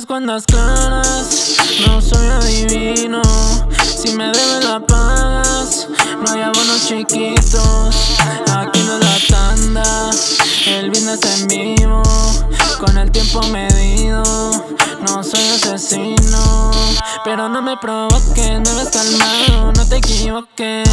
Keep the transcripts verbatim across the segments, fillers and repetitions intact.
las cuentas claras, no soy adivino. Si me debes la pagas, no hay abonos chiquitos. Aquí no es la tanda, el business en vivo, con el tiempo medido. No soy asesino, pero no me provoques, me ves calmado, no te equivoques.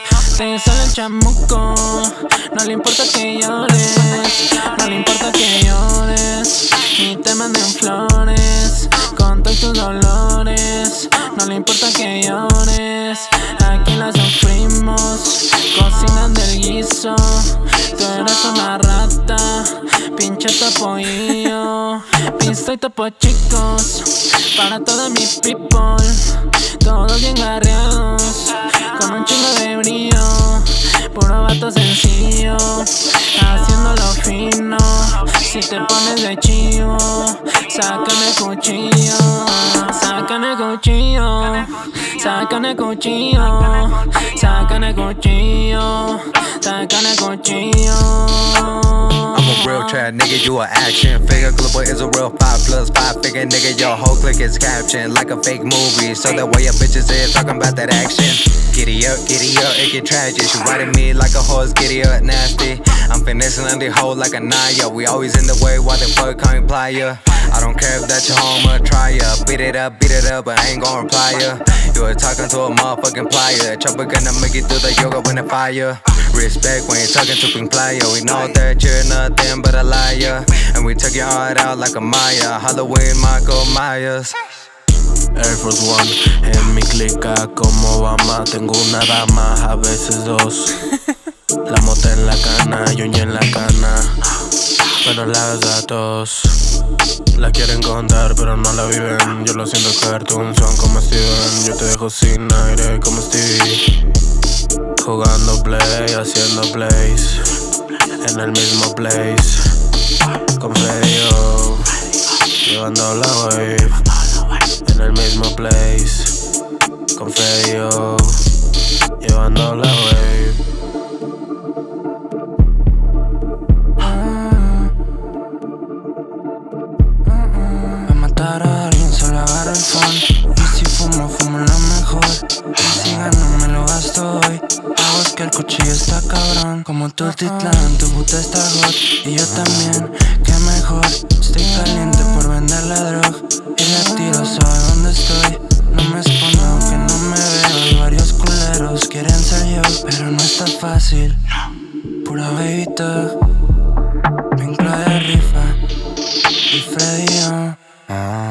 Te sale el chamuco, no le importa que llores, no le importa que llores, ni te manden flores, con todos tus dolores, no le importa que llores. Aquí la sufrimos, cocinan del guiso, tú eres una rata, pinche topoillo. Pisto y topo chicos, para toda mi people, todos bien garreados, con un chingo de brillo, puro vato sencillo, haciéndolo fino. Si te pones de chivo, sacan el cuchillo, sacan el cuchillo, sacan el cuchillo, sacan el cuchillo, sacan el cuchillo. I'm a real trap nigga, you a action figure. Global is a real five plus five figure nigga. Your whole clique is captioned like a fake movie, so that way your bitches is talking about that action. Giddy up, giddy up, it get tragic. She riding me like a horse, giddy up, nasty. I'm finessing on the hole like a Naya. We always in the way while the fuck can't apply ya. I don't care if that your home or try ya. Beat it up, beat it up, but I ain't gon' reply ya. You were talking to a motherfucking plier. Chopper gonna make it through the yoga when it fire. Respect when you're talking to Pink Player. We know that you're nothing but a liar, and we took your heart out like a Maya. Halloween, Michael Myers. Air Force One en mi clica como Obama. Tengo una dama, a veces dos. La mota en la cana, yuña en la cana, pero la datos la quieren contar pero no la viven. Yo lo siento cartoon, son como Steven. Yo te dejo sin aire como Stevie, jugando play, haciendo plays en el mismo place con Freddy O, llevando la wave en el mismo place con Freddy O, llevando la wave. Pa' matar a alguien solo agarro el phone, y si fumo, fumo lo mejor, y si gano me lo gasto hoy. Hago es que el cuchillo está cabrón, como tu titlán, tu puta está hot, y yo también, que mejor. Estoy caliente por vender la droga, y la tiro, sabe dónde estoy. No me escondo aunque no me veo, y varios culeros quieren ser yo, pero no está fácil. Pura baby talk, vincla de rifa y Freddy O.